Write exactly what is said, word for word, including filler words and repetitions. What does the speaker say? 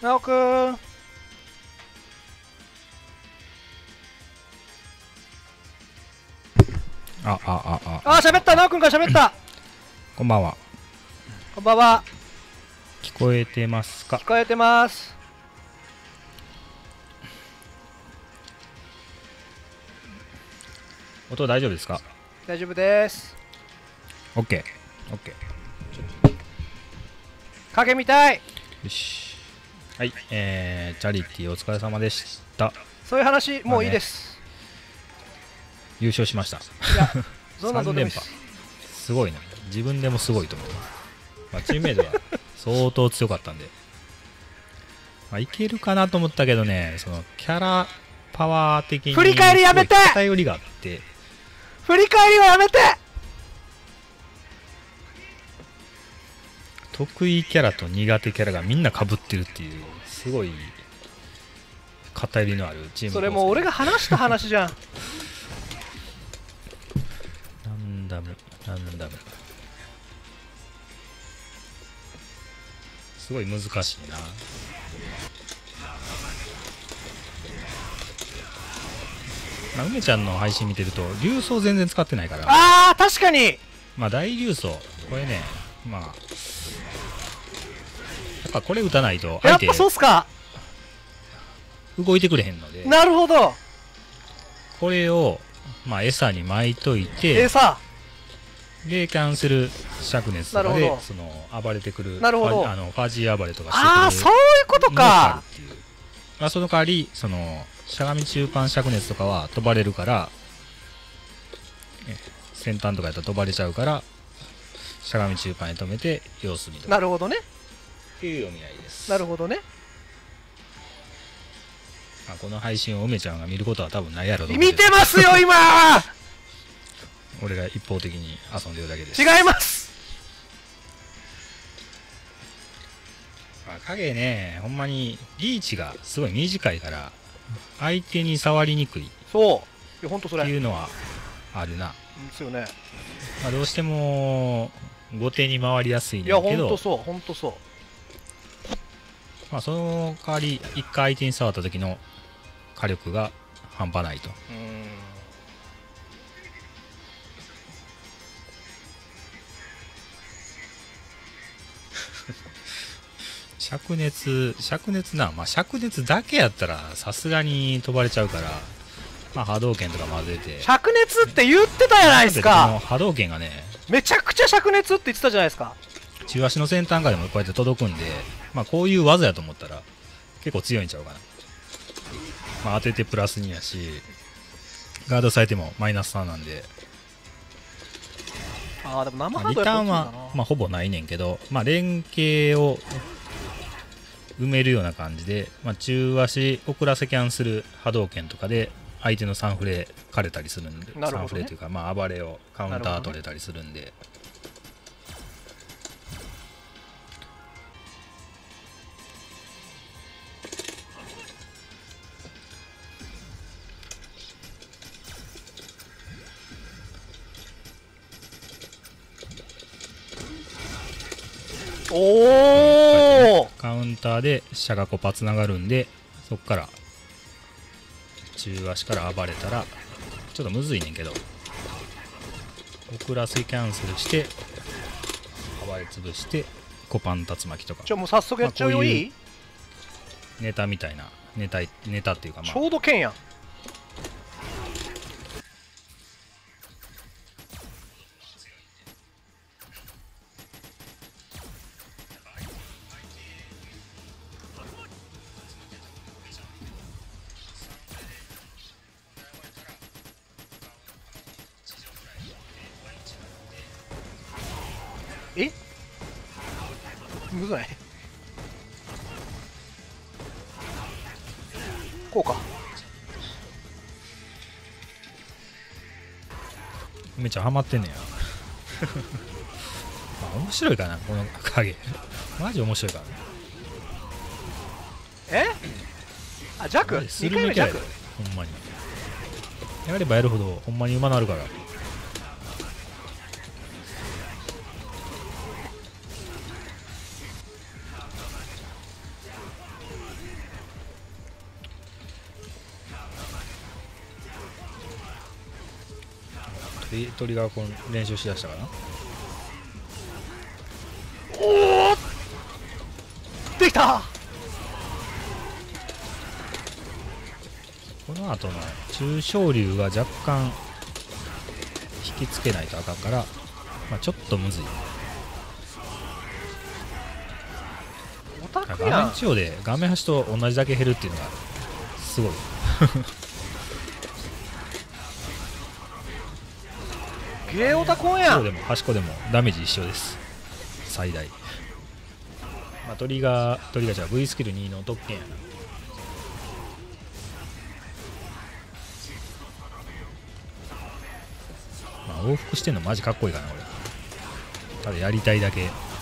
なおくん。 あ、あ、あ、あ。 あ、喋った、なおくんが喋った。 こんばんは。 こんばんは。 聞こえてますか？ 聞こえてます。 音大丈夫ですか？ 大丈夫です。 オッケー。オッケ影見たい。 ー。よし。はい。えー、チャリティーお疲れ様でした。 そういう話、もういいです。 優勝しました。 いや、そんなどうでもいいです。 さん連覇。すごいな。自分でもすごいと思う。まあ、チームメイトは相当強かったんで。まあ、いけるかなと思ったけどね、そのキャラパワー的に振り返りやめて偏りがあって。 振り返りはやめて。 得意キャラと苦手キャラがみんな被ってるっていうすごい偏りのあるチーム。 それもう俺が話した話じゃん。 なんだむなんだむすごい難しいな。まあ、梅ちゃんの配信見てると竜装全然使ってないから。 あー確かに。 まあ大竜装これね、まあやっぱこれ打たないとや相手っぱそうっすか。 動いてくれへんので、 なるほど。 これをまあ餌に巻いといて、 えー、さでキャンセル灼熱とかでなるほどその暴れてくる、 なるほどファあのファジー暴れとかしてくるああそういうことか。 っていう、まあ、その代わりそのしゃがみ中間灼熱とかは飛ばれるから、え先端とかやったら飛ばれちゃうからしゃがみ中間に止めて様子見とかなるほどね。 っていう読み合いです。 なるほどね。 まあ、この配信を梅ちゃんが見ることは多分ないやろと思って見てますよ今。 俺が一方的に遊んでるだけです。 違います。 まあ、影ね、ほんまにリーチがすごい短いから相手に触りにくいっそう。いやほんとそれ。 ていうのはあるな。 ですよね。 まあ、どうしても後手に回りやすいんいやだけど、 ほんとそうほんとそう。 まあ、その代わり一回相手に触った時の火力が半端ないと。 うーん。 灼熱灼熱な、まあ、灼熱だけやったらさすがに飛ばれちゃうから、まあ、波動拳とか混ぜて。 灼熱って言ってたじゃないですこのか。 波動拳がね、 めちゃくちゃ灼熱って言ってたじゃないですか。 中足の先端からでもこうやって届くんで、まあ、こういう技やと思ったら結構強いんちゃうかな。まあ、当ててプラスにやしガードされてもマイナスさんなんで、 ああでも生まあ、 ハーリターンは、まあ、ほぼないねんけど、まあ、連携を埋めるような感じで、まあ、中足遅らせキャンする波動拳とかで相手のサンフレ枯れたりするんで、 ね、 サンフレというか、まあ、暴れをカウンター取れたりするんで、 おお、 カウンターで飛車がこうパつながるんで、そこから中足から暴れたらちょっとむずいねんけど、遅らせキャンセルして暴れ潰してコパン竜巻とか、 じゃあもう早速やっちゃうよ。 まあ、こういいうネタみたいなネタネタっていうか、まあちょうど剣やん。えむずないこうか。 めっちゃハマってんねやまあ面白いかなこの影マジ面白いからね。 えあ弱スにかいめ弱ルメキャラやでほんまにやればやるほどほんまに馬なるから。 でトリガーコン練習しだしたかな。 おおできた。 この後の中小竜が若干引きつけないとあかんから、まあ、ちょっとむずい。 オタク画やん。 面中央で画面端と同じだけ減るっていうのがすごい。 ゲーオタコンやん。 中央でも端っこでもダメージ一緒です、最大。まあ、トリガートリガーじゃ V スキルにの特権やな。まあ、往復してんのマジかっこいいかな。俺ただやりたいだけ